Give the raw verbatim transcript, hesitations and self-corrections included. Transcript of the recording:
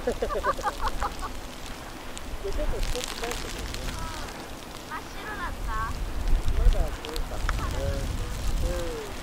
ちょっと少し返してくるね。真っ白だった。まだそうかったね。うん。